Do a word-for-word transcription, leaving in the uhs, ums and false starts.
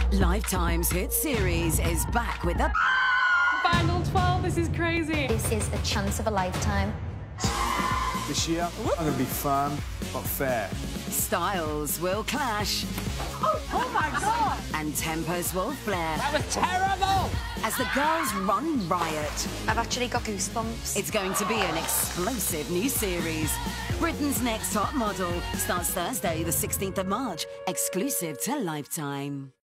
Lifetime's hit series is back with the Final twelve, this is crazy. This is a chance of a lifetime. This year, I'm going to be firm but fair. styles will clash. Oh, oh my God! And tempers will flare. That was terrible! As the girls run riot. I've actually got goosebumps. It's going to be an explosive new series. Britain's Next Top Model starts Thursday, the sixteenth of March, exclusive to Lifetime.